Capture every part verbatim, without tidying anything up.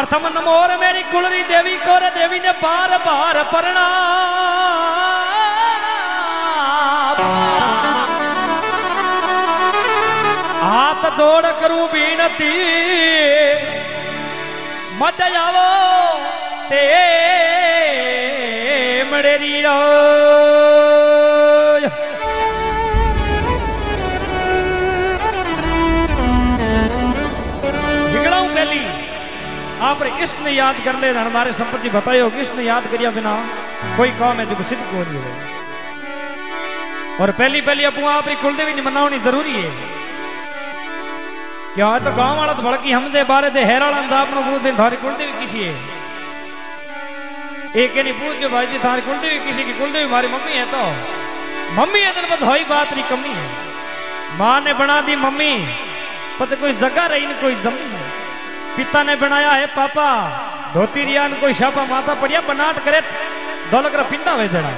प्रथम नमोर मेरी कुलरी देवी को रे देवी ने बार बार प्रणाम। हाथ जोड़ करूं बीनती मत जावो ते मड़ेरी रो। आप इष्ट ने याद कर ले हमारे संपत्ति बतायो इष्ट ने याद करिया बिना कोई काम है जो सिद्ध को नहीं हो। और पहली पहली अपू आपरी कुलदेवी मनावनी जरूरी है। क्या तो गांव वाला तो भड़की हम दे बारे दे हेराला आपनो पूछ दे थारी कुलदेवी किसी है। एक नहीं पूछ के भाई जी थारी कुलदेवी किसी की कुलदेवी हमारी मम्मी है। तो मम्मी है तो बधाई बात नहीं कमी है। माँ ने बना दी मम्मी पता कोई जगह रही नहीं कोई जमीन है। पिता ने बनाया है पापा धोती रियान कोई शापा माता पड़िया बनाट करे दौलत रा पिंडा वे जड़ा।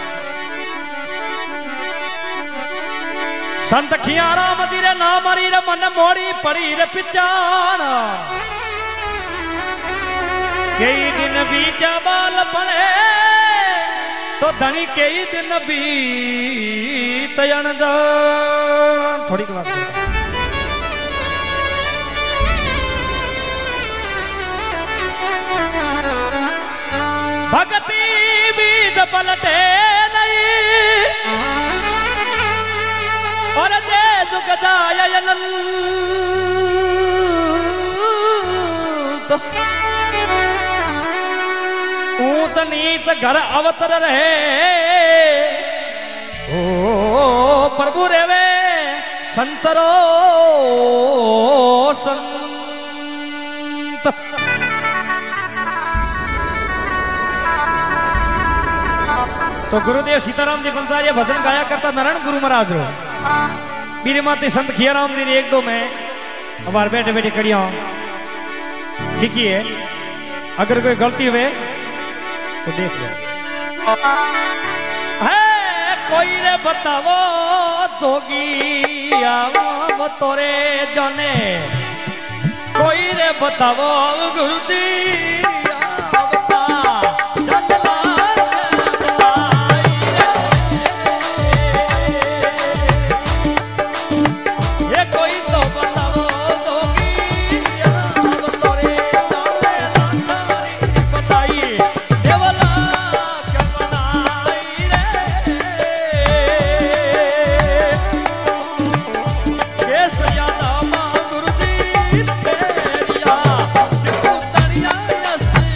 संत खियारा मदीरे ना मरी रे मन मोड़ी पड़ी रे पिचान। कई दिन बीजा बाल पड़े तो धनी कई दिन बीत जन जा। थोड़ी की बात भगती बीत पलटे नहीं और दे दुखदायनंत ऊत नीत घर अवतर रहे। ओ प्रभु रेवे संतरो संत। तो गुरुदेव सीताराम जी बंसारिया भजन गाया करता नारायण गुरु महाराज रो मेरे माते संत खियाराम जी ने एक दो में हमारे बैठे बैठे कड़िया लिखी है। अगर कोई गलती हुए तो देख लो। है कोई रे बतावो दोगी वो तोरे जाने कोई रे बतावो गुरु जी Yes,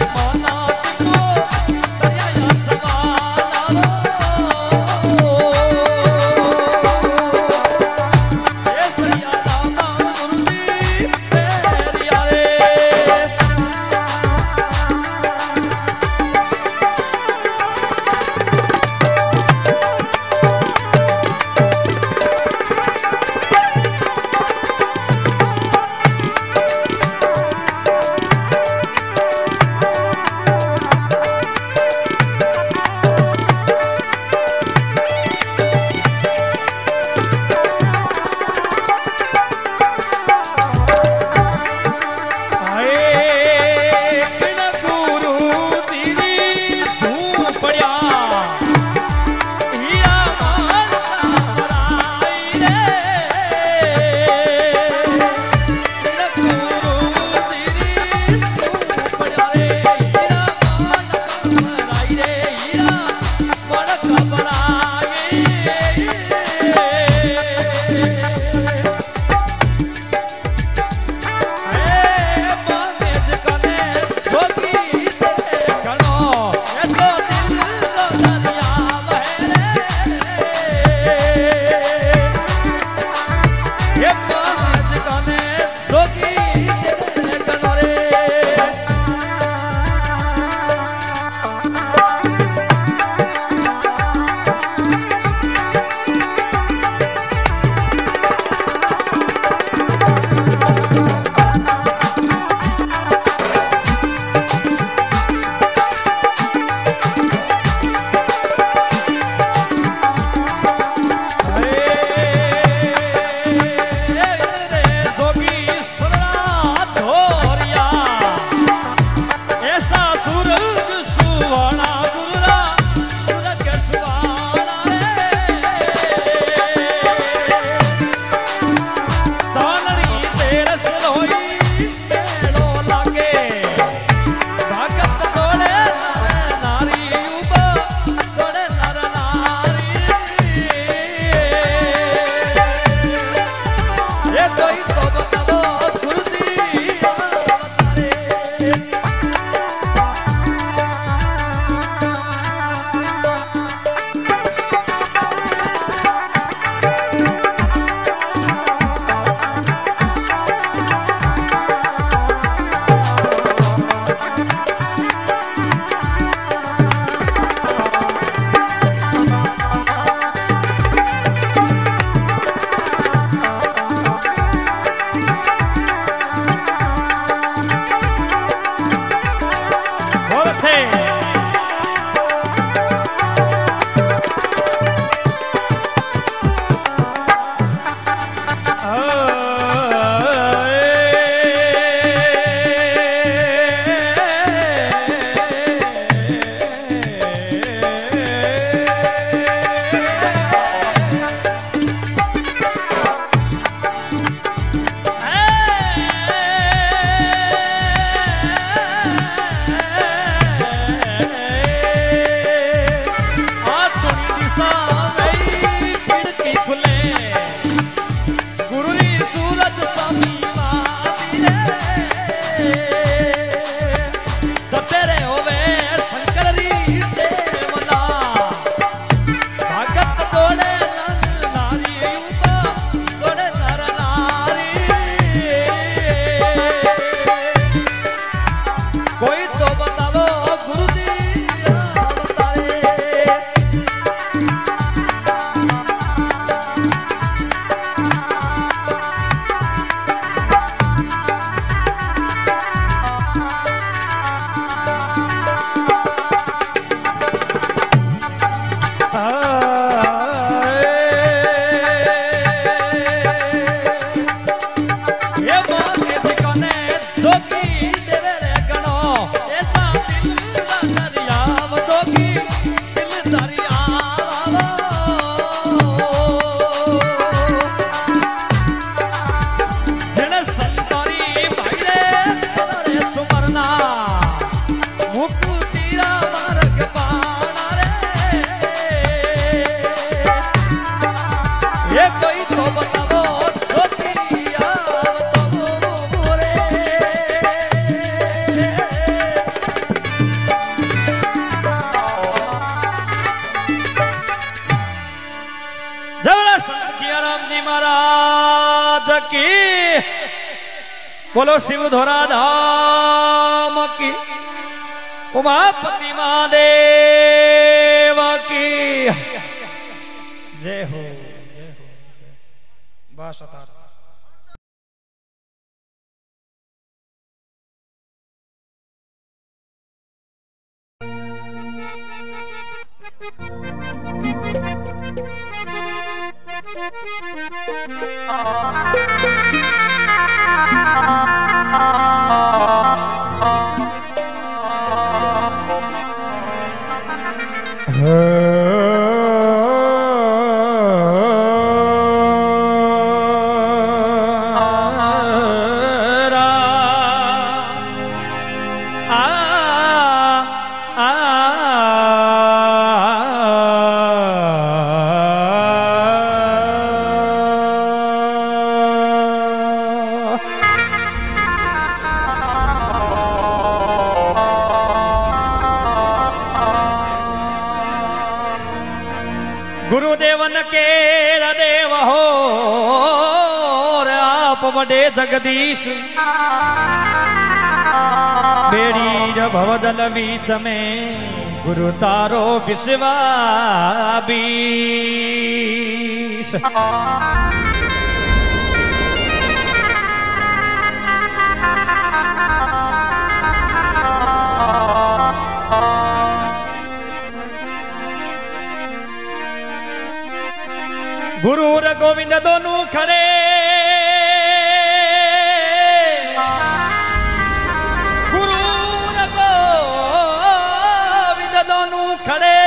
की बोलो शिव धोरा धाम की उमापति महादेव की जय हो जय हो बस गुरुदेवन के देव हो आप बड़े जगदीश बेड़ी भवजल बीच में गुरु तारो विश्वाबीश गुरु और गोविंद दोनों खड़े गुरु और गोविंद दोनों खड़े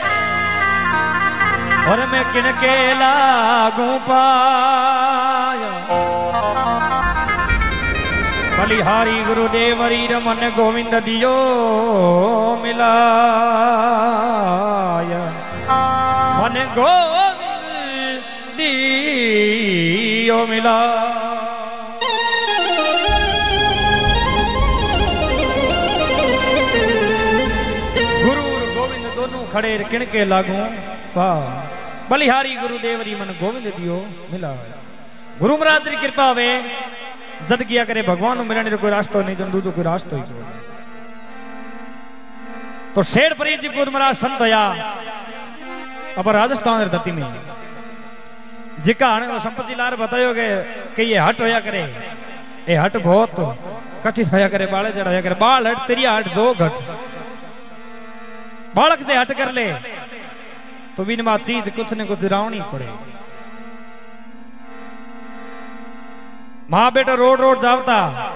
और मैं किनके लागू पाया बलिहारी गुरुदेव रीर मन गोविंद दियो मिलाया मन गोविंद दियो मिला गुरु गोविंद दोनों खड़े किनके लागू वाह बलिहारी गुरुदेवरी मन गोविंद दियो मिला गुरु महाराज की कृपा वे जद किया करे भगवान मिलने कोई रास्ता नहीं जन दूधो कोई रास्ता ही तो शेर फरीद जी गुरु महाराज संत होया अब राजस्थान धरती में जिका संपत्ति लार बतायो कि ये हट होया करे ये हट बहुत कठिन होया करे बाले जड़ होया करे बाल हट तेरी हट जो घट बालक से हट कर ले तो बिन बात चीज कुछ न कुछ रावनी पड़े माँ बेटा रोड रोड जावता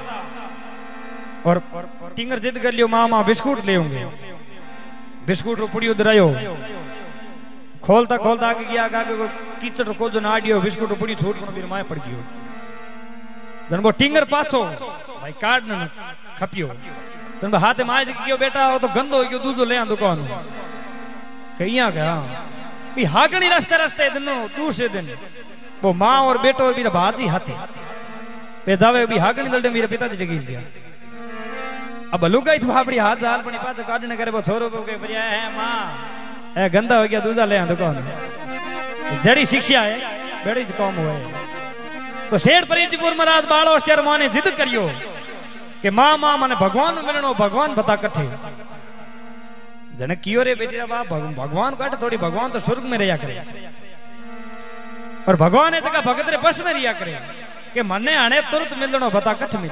और टिंगर जिद कर लियो माँ माँ बिस्कुट ले होंगे बिस्कुट रो पुड़ी उधरायो खोलता खोलता आगे गया आगे को कीचड़ को जो नाडियो बिस्कुट पुड़ी छोड़ को फिर माय पड़ गयो जन वो टिंगर पाछो भाई कार्ड न खपियो तन हाथे माय जी गयो बेटा वो तो गंदो हो गयो दूजो ले आ दुकान कहिया गया भी हागणी रास्ते रास्ते दिनो दूसरे दिन वो मां और बेटो और मेरा भाजी हाथे पे जावे भी हागणी दलडे मेरे पिताजी जगी गया अब लुगाई तो बापड़ी हाथ जाल पनी पाछ काढने करे वो छोरो को के परिया है मां ए गंदा हो गया दूजा ले आ दुकान जड़ी शिक्षा है बड़ी कौम हुए तो शेर फरीदपुर महाराज बालो त्यार मां ने जिद करियो कि मां मां मने भगवान मिलनो भगवान बता कठे जन कियो रे बेटी रा बाप भगवान काट थोड़ी भगवान तो स्वर्ग में रहा करे और भगवान है तका भगत रे बस में रिया करे कि मने आने तुरंत मिलनो बता कठ मिल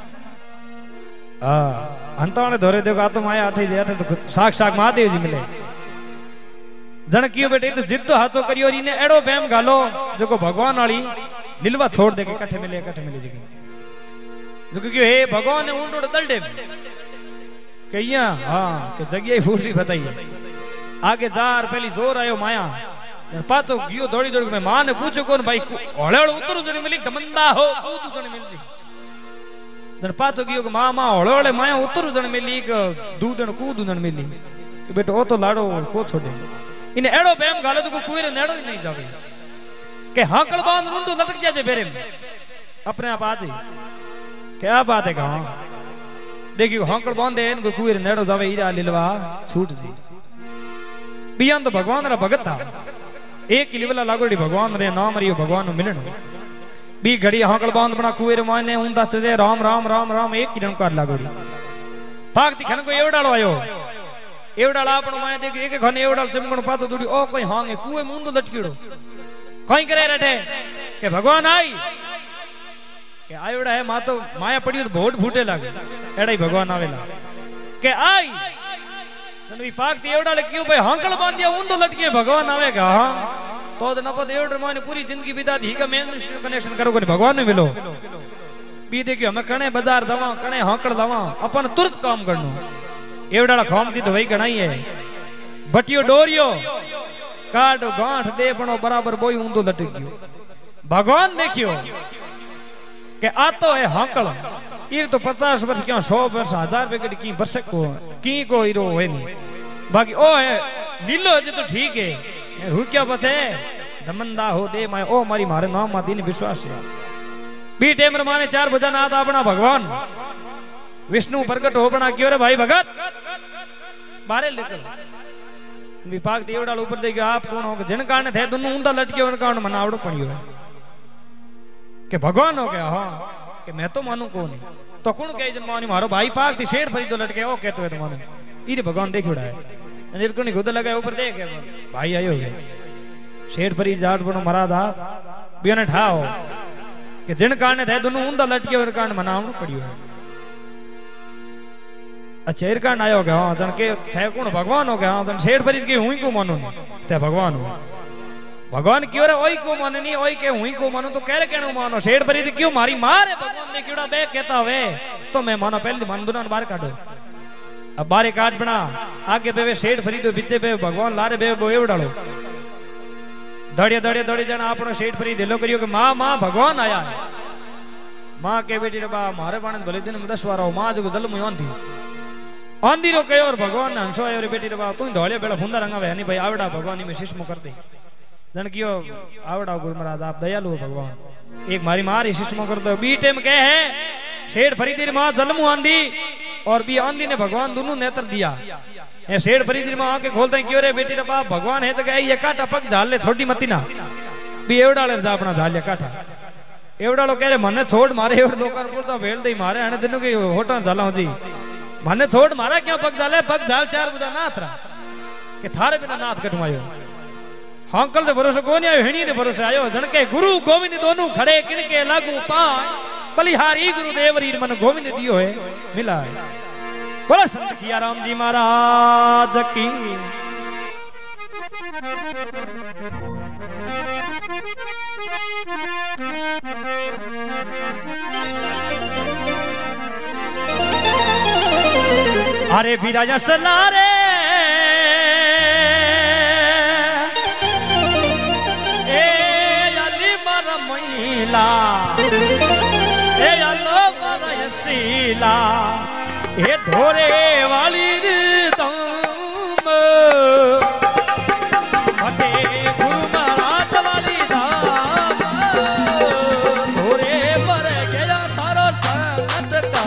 हां अंतवाने धोरे देखो आ तो माया आठी जे आठे तो साक्षात महादेव जी मिले जन कियो बेटे तो जिद तो हाथों करियो री ने एड़ो बेम गालो जो को भगवान वाली लीलवा छोड़ दे के कठे मिले कठे मिले जगी जो क्यों हे भगवान ने ऊंडो दलडे कहिया हां के जगिया फूटी बताई आगे जार पहली जोर आयो माया पाछो गियो दौड़ी दौड़ी में मां ने पूछो कोन भाई हळे हळे उतरू जणी मिली गमंदा हो कूदू जणी मिलजी जन पाछो गियो के मां मां हळे हळे माया उतरू जणी मिली के दूधन कूदू जणी मिली कि बेटो ओ तो लाडो को छोड़े इने एड़ो बेम गालो तो कोई नेड़ो ही नहीं जावे के हाकल बांध रुंडो लटक जाजे बेरे में अपने आप आ जाए क्या बात है कहां देखियो हाकल बांधे इनको कोई नेड़ो जावे हीरा लीलवा छूट जी बियान तो भगवान रा भगत था एक ही लेवला लागोड़ी भगवान रे नाम रियो भगवान नु मिलनो बी घड़ी हाकल बांध बना कुएर माने उंदा चले राम राम राम राम एक किरण कर लागो भाग दिखन को एवडालो आयो एवडाला आपण माने देख एक घने एवडाल चमकण पातो दूडी ओ कोई हांगे कुए मुंदो लटकीड़ो कई करे रटे के भगवान आई के आयोड़ा है मा तो माया पड़ी तो बहुत फूटे लागे एड़ा ही भगवान आवेला के आई तनवी पाक ती एवडाले क्यों भाई हांकल बांध दिया उंदो लटके भगवान आवेगा हां तो न पद एवडर माने पूरी जिंदगी बिता दी का मैं कनेक्शन करो को भगवान ने मिलो बी देखियो हमें कणे बाजार दवा कणे हांकड़ दवा अपन तुरंत काम करनो एवडाला खाम जी तो वही गणाई है बटियो डोरियो काटो गांठ दे पणो बराबर बोई ऊंधो लटक गयो भगवान देखियो के आतो है हांकड़ ईर तो पचास वर्ष क्या सौ वर्ष हजार रुपए की वर्ष को की को हीरो है नहीं बाकी ओ है लीलो जे तो ठीक है हु क्या बते दमंदा हो दे मैं ओ मारी मारे नाम माती ने विश्वास है बी टेम माने चार भुजा नाथ अपना भगवान विष्णु प्रकट हो बना क्यों रे भाई भगत बारे लेकर विभाग देवडाल ऊपर दे गयो आप कौन हो जिन कारण थे दोनों ऊंधा लटके उन कारण मनावड़ो पड़ियो के भगवान हो गया हां के मैं तो मानू कौन तो कौन कहे जन मानी मारो भाई पाक थी शेर फरी दो लटके ओ कहतो है तो मानो ई रे भगवान देखियोड़ा है निर्गुणी खुद लगा ऊपर देख भाई आयो गए शेर फरी जाट बनो महाराज आप बियाने ठाओ कि जिन कारण थे दोनों ऊंधा लटके उन कारण मनावड़ो पड़ियो है अच्छा एर कारण आयो गया हां जन के थे कौन भगवान हो गया हां जन शेर फरी के हुई को मानो ते भगवान हो भगवान क्यों रे ओई को माने नहीं ओई के हुई को मानो तो कह रे केनो मानो शेर फरी क्यों मारी मार है भगवान ने क्योंड़ा बे कहता वे तो मैं मानो पहले मन दुना बाहर काटो अब बारे काट बना आगे बेवे शेर फरी तो पीछे बे भगवान लारे बे बो एवडालो दड़े दड़े दड़े जन आपनो शेर फरी दिलो करियो कि मां मां भगवान आया है मां के बेटी रे बा मारे बाण भले दिन में दस वारो मां जो जल मुयों थी आंधी रो कयो और भगवान ने हंसो आयो रे बेटी रे बा तू धोले बेला फुंदा रंगावे नहीं भाई आवड़ा भगवान में शिष्म कर दे जन कियो आवड़ा गुरु महाराज आप दयालु हो भगवान एक मारी मारी शिष्म कर दो बी टेम कहे है शेर फरीदी मां जलमु आंधी और बी आंधी ने भगवान दोनों नेत्र दिया ए शेर फरीदी मां आके खोलते हैं क्यों रे बेटी रे बाप भगवान है तो गए ये काटा पक झाल ले छोटी मती ना बी एवडाले जा अपना झाल ले काटा एवडालो कह रे मने छोड़ मारे एवड लोकर पुरता भेल दे मारे हने दिनो के होटल झाला जी मने छोड़ मारा क्यों पक झाले पक झाल चार बुझा नाथ रा के थारे बिना नाथ कटवायो हांकल दे भरोसे कोनी आयो हेणी दे भरोसे आयो जणके गुरु गोविंद दोनों खड़े किनके लागू पाए बलिहारी गुरुदेव रीर मन गोविंद दियो है मिला है बोला संत सिया राम जी महाराज की अरे विराजा सलारे ए अली मर महिला ए अलो मर यसीला ए धोरे वाली दम फते गुरु महाराज वाली दाम धोरे पर गया थारो संगत का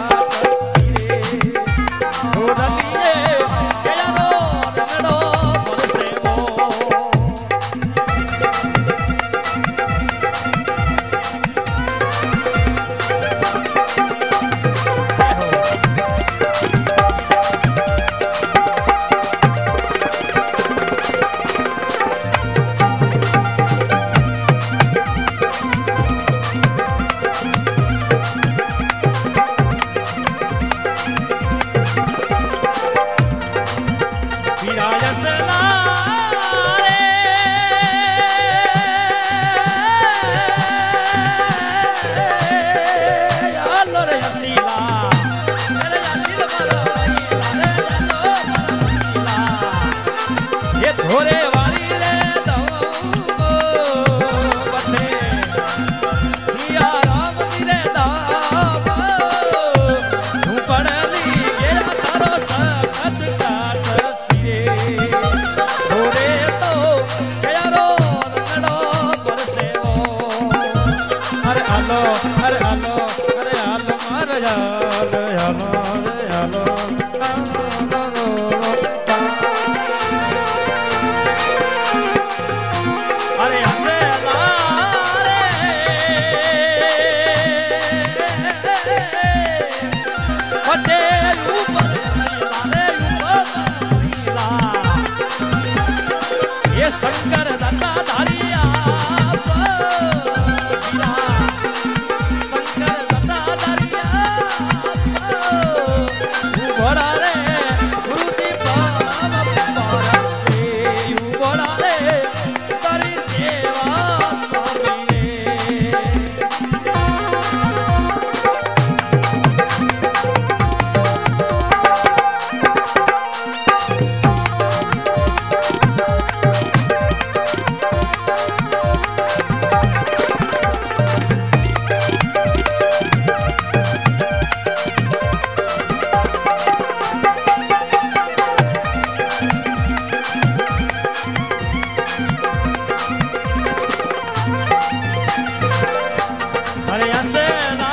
अरे ऐसे ना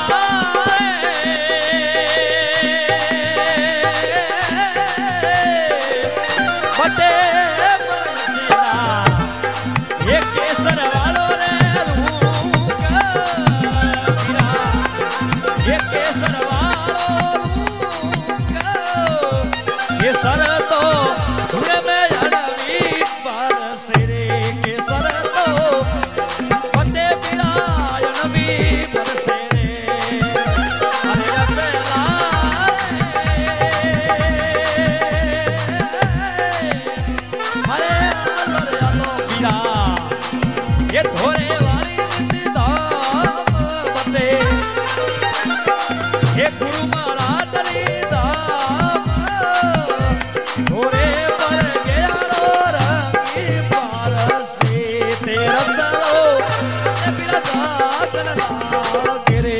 बटे ये केसर वालों रे रूका ये केसर वालों रूका ये सर तो धुरे में अड़वी पर सिरे केसर तो बटे बिरायन भी पर सिरे अरे ऐसे ये धोरे वाली दाम बते ये गुरु महाराज री दाम धोरे पर गया रो रंगी पारसी तेरा सरो ये बिना जागन गिरे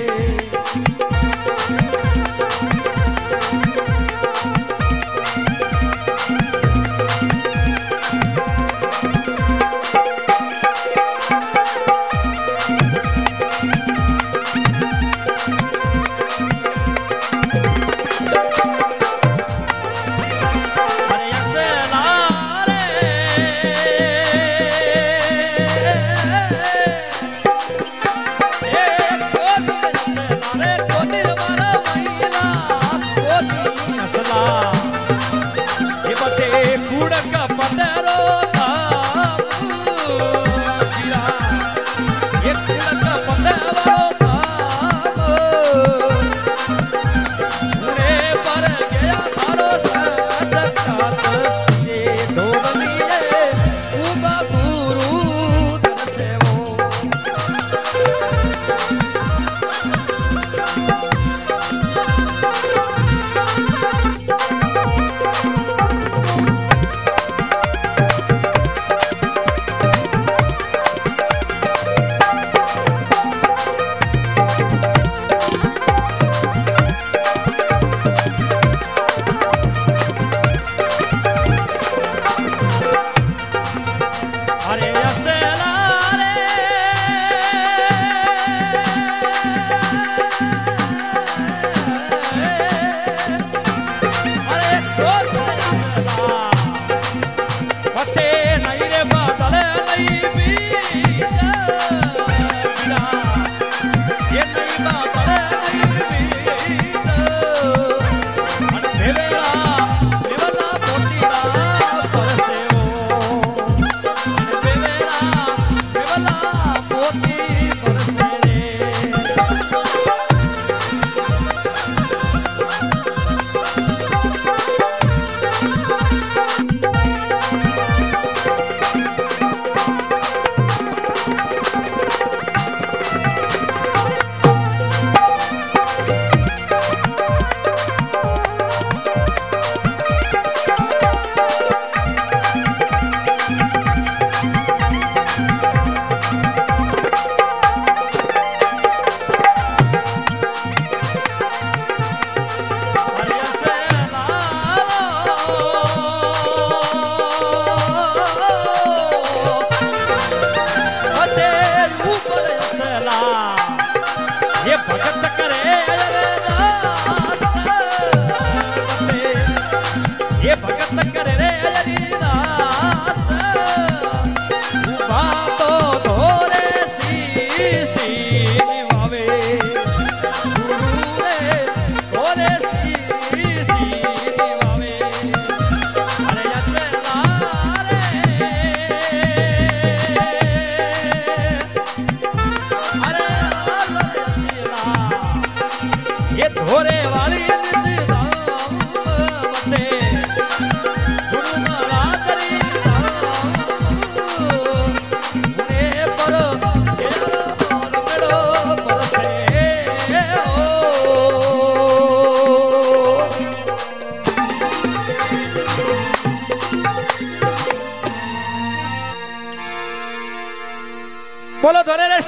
बोलो धोरे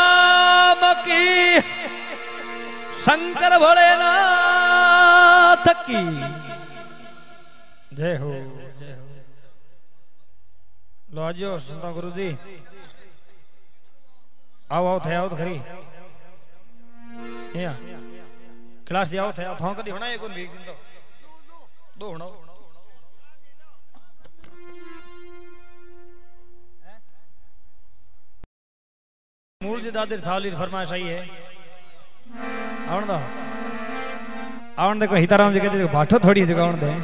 श्याम की शंकर भोलेनाथ की जय हो जय हो। लो आजो संता गुरु जी आओ आओ थे आओ खरी। या क्लास जाओ थे थां कदी होना एक वीक सिंह तो दो होना मूल जी दादर सावली फरमाइश आई है आउण दा आउण दे को हिताराम जी कहते भाठो थोड़ी जगह आउण दे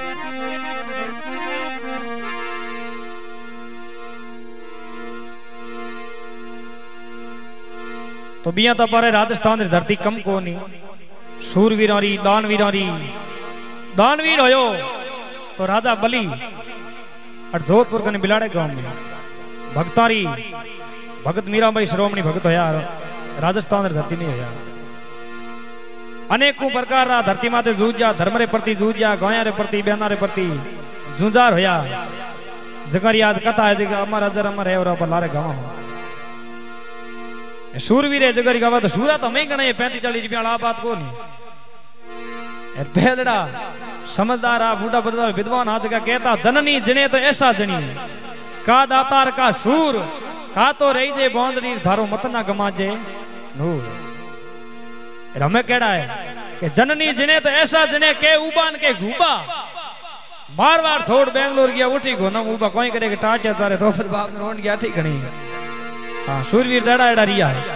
तो बिया तो पर राजस्थान की धरती कम को नहीं सूरवीरों री दानवीरों री दानवीर होयो तो राजा बली और जोधपुर कने बिलाड़े गांव में भक्तारी भगत मीराबाई श्रोमणी भगत होया राजस्थान की धरती में होया अनेकों प्रकार रा धरती माते जूझा धर्म रे प्रति जूझा गाया रे प्रति बहना रे प्रति जूझार होया जगर याद कथा है जगह अमर अजर अमर है और लारे गांव सूरवीर है जगरी गावा तो सूरा तो मैं गणे पैंतीस चालीस रुपया ला बात को नहीं बेलड़ा समझदार आ बूढ़ा बरदार विद्वान हाथ का कहता जननी जने तो ऐसा जनी का दातार का सूर का तो रही जे बौंदनी धारो मत ना गमाजे नूर हमें केड़ा है कि जननी जने तो ऐसा जने के उबान के घूबा बार बार थोड़ बेंगलोर गया उठी गो ना उबा कोई करे के टाटे तारे तो फिर बाप ने रोंड गया ठीक गणी हाँ सूरवीर जड़ा एड़ा रिया है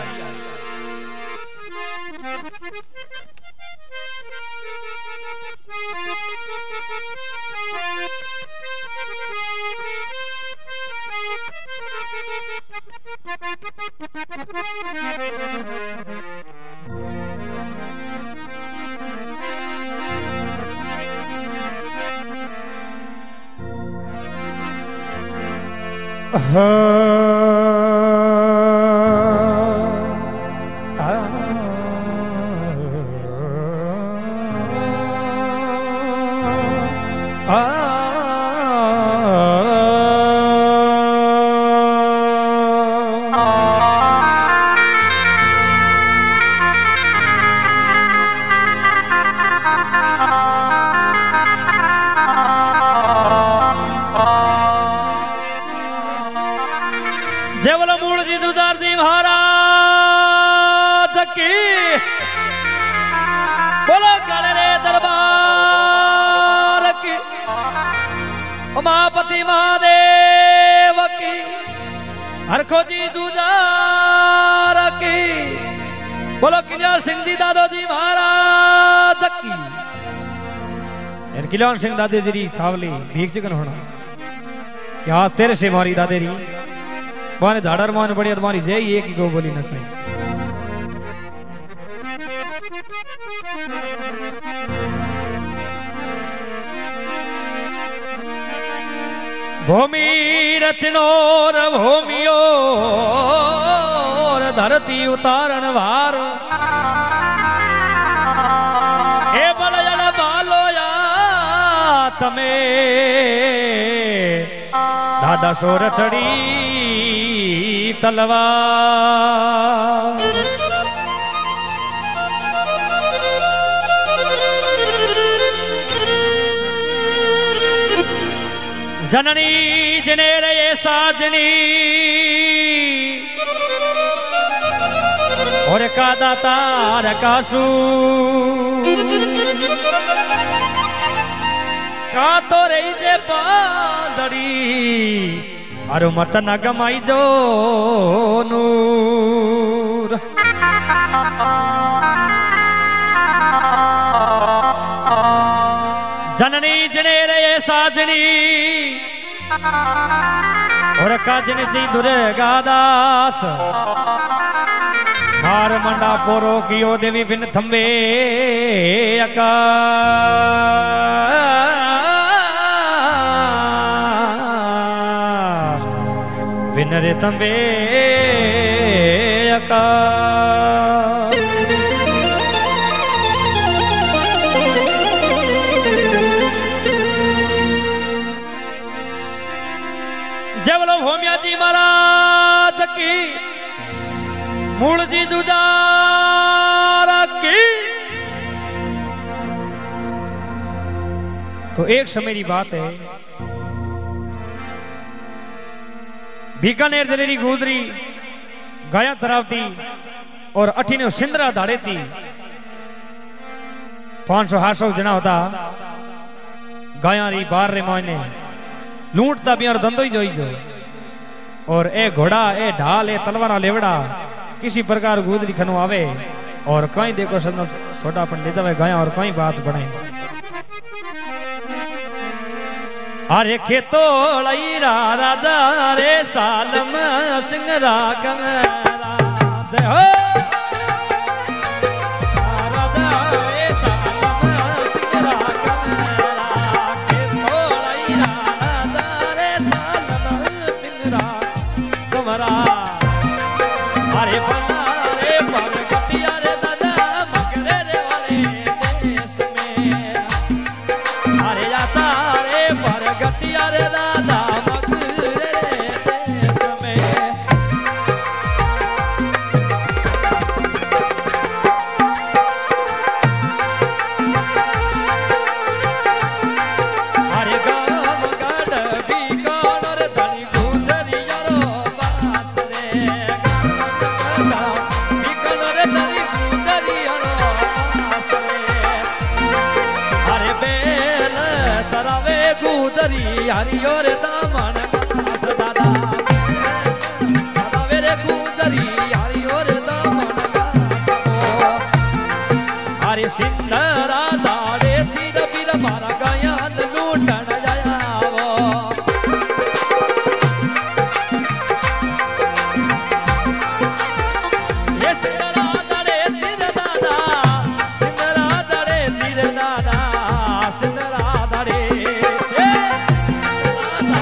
उमापति महादेव की हरखो जी जुजार की बोलो किल्याण सिंह जी दादो जी महाराज की यार किल्याण सिंह दादे जी सावली भीख चिकन होना क्या तेरे से मारी दादे री बाने झाड़र मान बढ़िया तुम्हारी जय एक ही गो बोली नसते भूमि रचनोर भूमियो धरती उतारण वार ए बलजड़ बालो या तमे दादा सोर चढ़ी तलवार जननी जने रे साजनी और का दातार कासू का तो रही जे पादड़ी अरु मत न गमाई जो नूर जननी जने रे साजनी और काजन सी दुर्गा दास मार मंडा पोरो कियो देवी बिन थंबे अका बिन रे थंबे अका भूमिया जी महाराज की मूल जी जुजारा की तो एक समय की बात है बीकानेर दलेरी गोदरी गाया चरावती और अठीने सिंदरा धाड़े थी पांच सौ आठ सौ जना होता गाया री बार रे मायने लूटता भी और धंधो ही जोई जो और ए घोड़ा ए ढाल ए तलवारा लेवड़ा किसी प्रकार गुदरी खनो आवे और कहीं देखो सब छोटा पंडित वे गाया और कहीं बात बने अरे खेतोड़ई राजा रे सालम सिंगरा गंगरा दे हो यारी और दामन दादा दादा मेरे गुजरी यारी और दामन अरे सिंदरा दाड़े तीर पीर मारा गया लूटन जाया ये सिंदरा दाड़े तीर दादा सिंदरा दाड़े तीर दादा सिंदरा दाड़े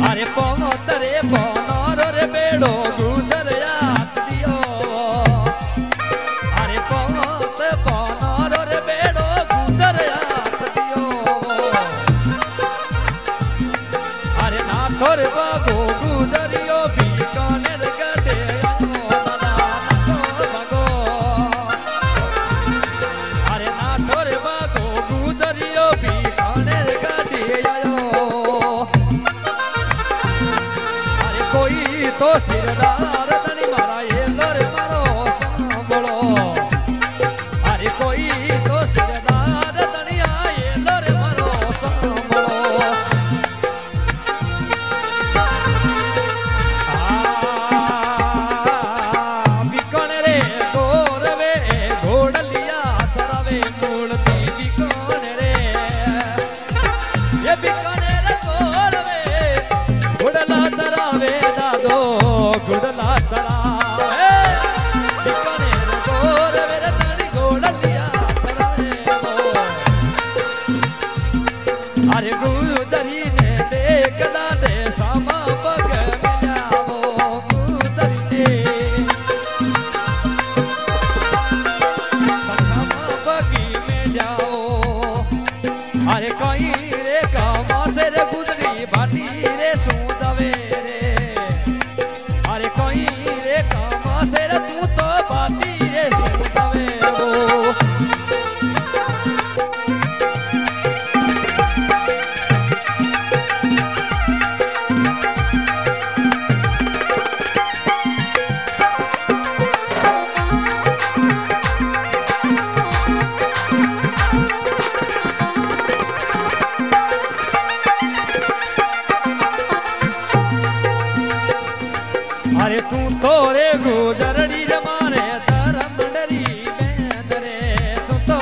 अरे पोत रे पोनोर रे बेड़ो गुजर यात दियो अरे पोत पोनोर रे बेड़ो गुजर यात दियो अरे ना थोर बागो गुजरियो बीकानेर गडे आयो दादा नाथो बागो अरे ना थोर बागो गुजरियो बीकानेर गडे आयो तो सिरदार धनी मारा ये लर मारो सांभळो अरे कोई तो सिरदार धनिया ये लर मारो सांभळो बीकण रे गोरवे घोड़लिया थरावे मूलती बीकण रे ये बीकण रे गोरवे घोड़ला थरावे दादो गुडला तरावे बीकानेर गोरवे रे तड़ी गोड़लिया तरावे अरे गुदरी ने देख दादे सामा पग में जावो गुदरी ने सामा पगी में जाओ अरे कहीं रे कामा से रे गुदरी भाटी रे सुदवे अरे कोई रे कामा से रे तू तो बाती रे सुतवे वो अरे तू तो रे गुजरड़ी रे मारे धर्म डरी बेंद रे तू तो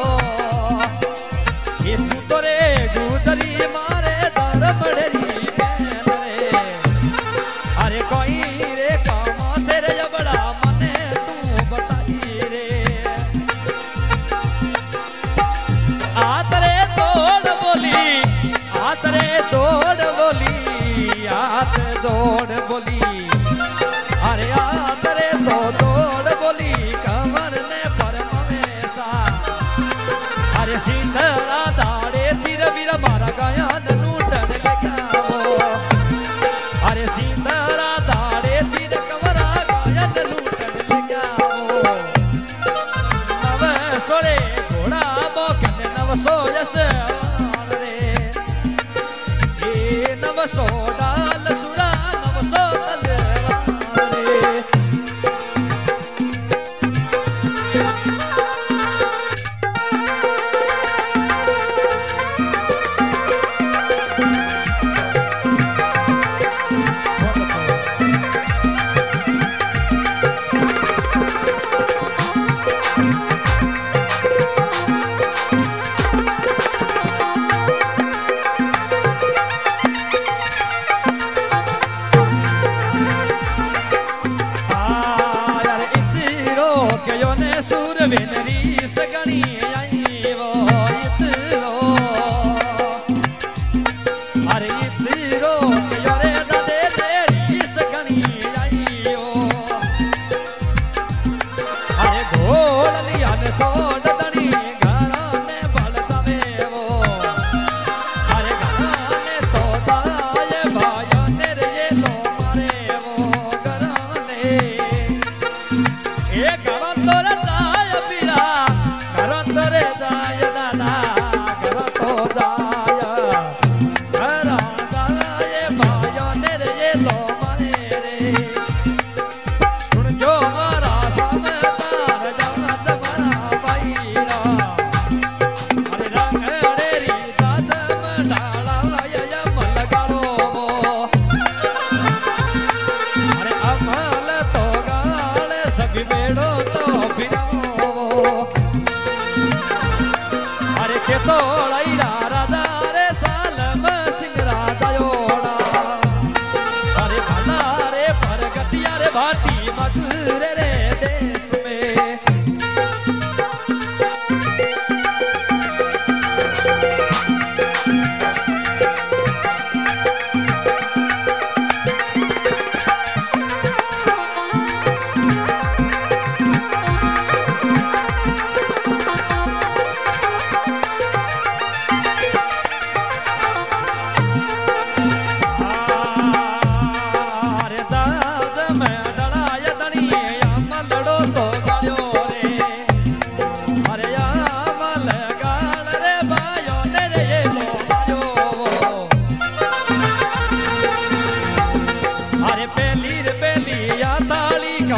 ये तू तो रे गुजरी मारे धर्म डरी बेंद रे अरे कोई रे कामा से रे जबड़ा मने तू बताई रे आत रे तोड़ बोली आत रे तोड़ बोली आत जोड़ बोली अरे आतरे तो दौड़ बोली कमर ने परमेशा अरे सीधरा दाड़े तीर वीर मारा गायन लूटन लगावो अरे सीधरा दाड़े तीर कमरा गायन लूटन लगावो नव सोरे घोड़ा बोकन नव सो यस रे ए नव सो डाल सुरा नव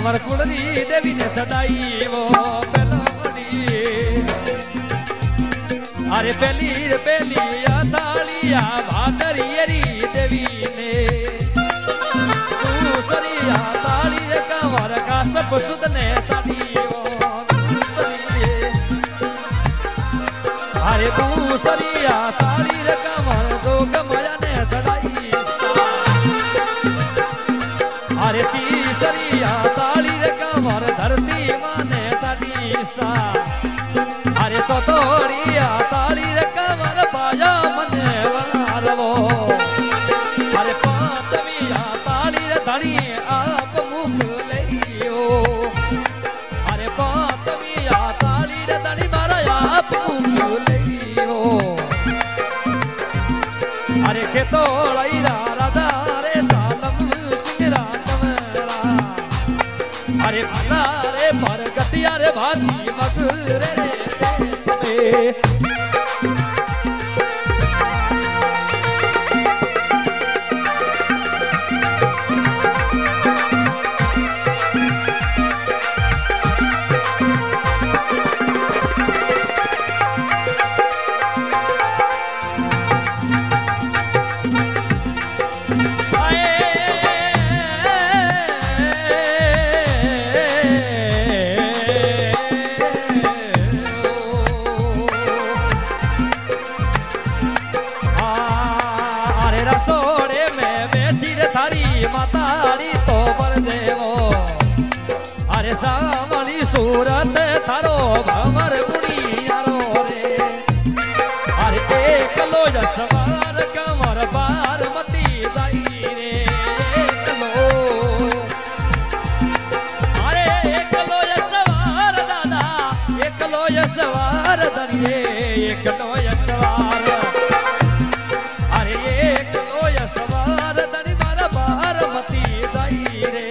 कंवर कुड़री देवी ने सदाई वो पहलवानी अरे पहली रे पहली तालिया भादरियरी देवी ने दूसरी ताली रे कंवर का सब सुध ने ताली वो दूसरी अरे दूसरी ताली रे कंवर दो कमया ने सदाई अरे तीसरी ताली रे कंवर धरती माने ताली सा अरे तो तोड़ी ताली रे कंवर बाजा मने वारवो अरे पांचवी ताली रे धनी आप मुख लइयो अरे पांचवी ताली रे धनी मारा आप मुख लइयो अरे खेतोड़ई राधा रे सालम सिंगरा कमरा अरे भला रे पर गतिया रे भाती मगरे रे पे सूरत थारो भंवर उड़ियारो रे अरे एक लो सवार कंवर पार्वती दाई रे एक लो अरे एक लो सवार दादा एक लो सवार दरिए एक लो सवार अरे एक लो सवार दरी मारा पार्वती दाई रे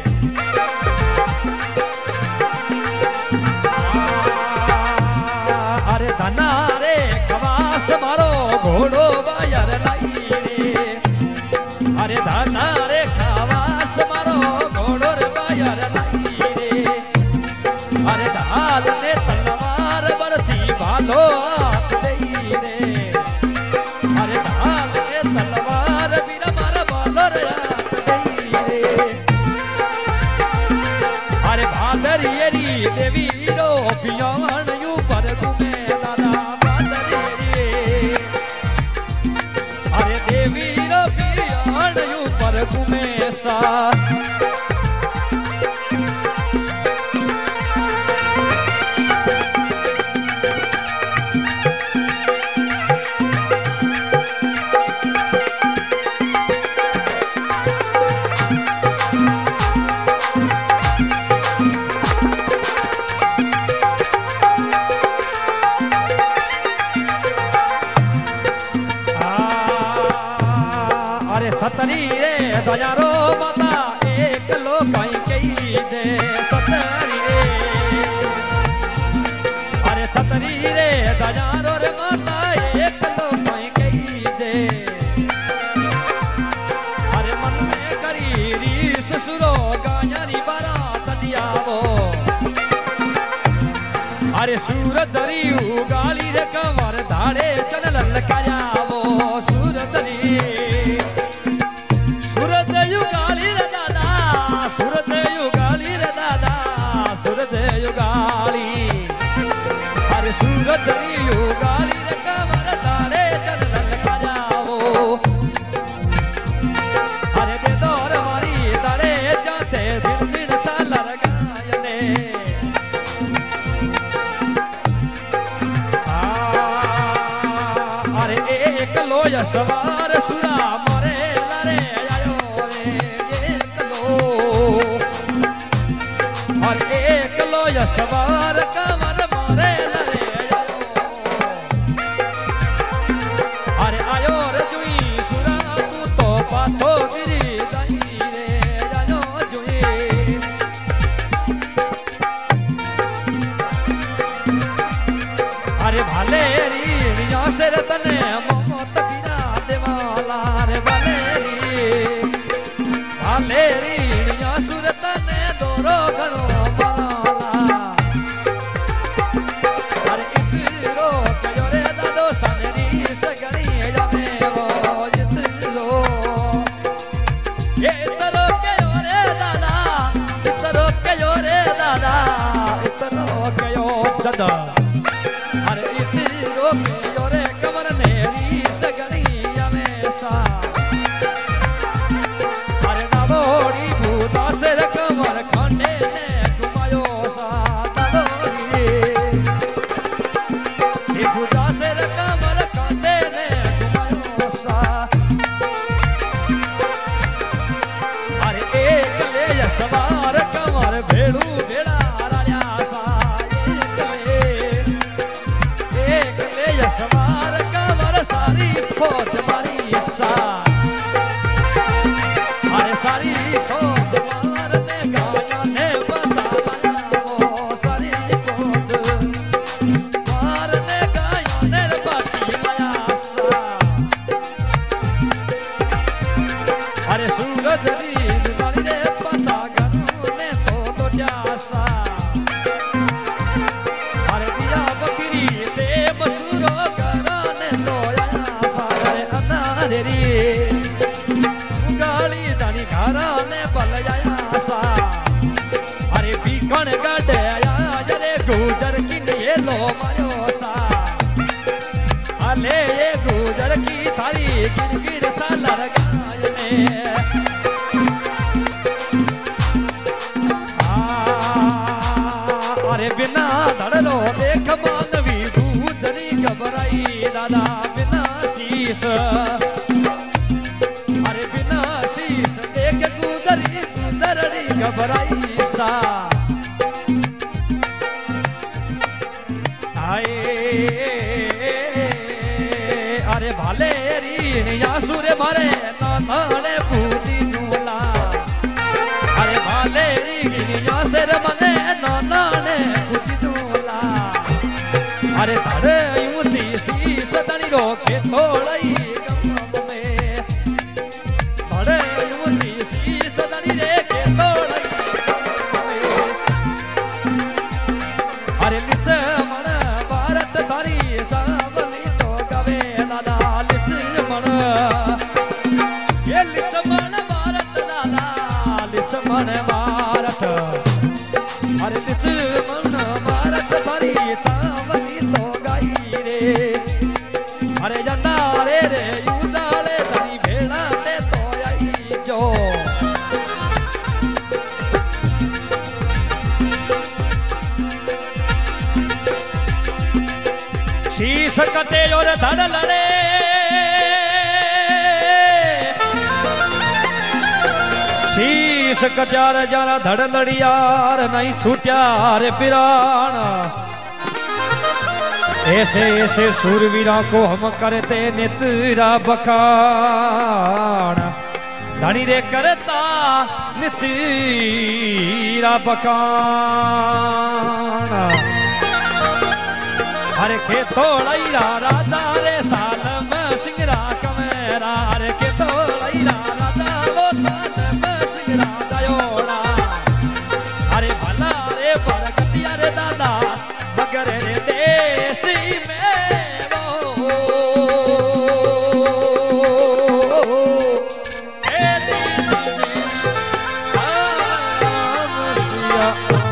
धना रे खवास मारो घोड़ो बायर लाई रे अरे धना रे खवास मारो घोड़ो रे बायर लाई रे अरे ढाल ने तलवार बरसी भालो हाथ दई रे अरे ढाल ने तलवार बीरा मारा भालो रे हाथ दई रे अरे भादरियरी देवी रो पियावन यू पर घूमे अरे देवी रो पियान यू पर घूमे सा सतरी रे दयारो माता एक लो कहीं कही दे सतरी रे अरे सतरी रे दयारो रे माता एक लो कहीं कही दे अरे मन में करी रीस सुरो गायरी बारात दियावो अरे सूरत री उगाली रे कंवर धाड़े चल ललकायावो सूरत री सूरत यू काली रे दादा सारी खोज मारने गाया ने बताया वो सारी खोज मारने गाया ने बाची लाया सा अरे सूरज नींद वाली रे पता करूं ने तो तो जासा अरे दिया बकरी ते मसूरो कराने तो आया सा अरे अंधारे रे गाली दानी घराने बल जाया सा अरे बीकण गढ़ आया जरे गुजर की ये लो मारो सा अले ये गुजर की थारी गिरगिर सा लड़गाय में अरे बिना धड़लो देख मानवी गुजरी घबराई दादा बिना शीश अरे बिना शीश देख गुजरी गुजरी घबराई सा आए अरे भाले रीन यासुरे मारे नाने पूती झूला अरे भाले रीन यासुर मने नाने पूती झूला अरे धरे यूती शीश दनी रोके थोड़ई गम में धरे यूती शीश दनी रे के थोड़ई अरे लिस मन भारत थारी सावली तो गवे दादा लिस मन ये लिस मन भारत दादा लिस मन भारत अरे लिस मन भारत थारी सावली तो गाई रे अरे जन्ना रे रे युदाले तनी भेड़ा ले तो आई जो शीश कटे और धड़ लड़े शीश कचार जारा धड़ लड़ियार नहीं छूट्या रे पिराण ऐसे ऐसे सूरवीरा को हम करते नितरा बखान धनी रे करता नितरा बखान अरे के तोड़ैरा राधा रे सालम सिंगरा कमेरा अरे के तोड़ैरा राधा वो सालम सिंगरा दयोड़ा अरे भला रे बरकतिया रे दादा मगर रे देसी में वो ए दीदी आमसिया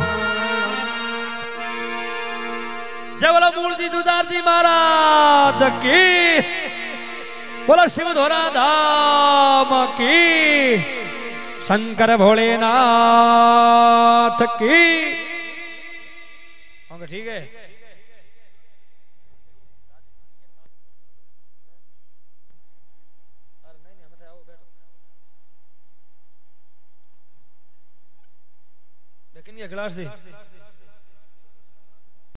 जय बोला मूर्ति जुदार जी महाराज की बोला शिव धोरा धाम की शंकर भोलेनाथ की ठीक है लेकिन ये अगला से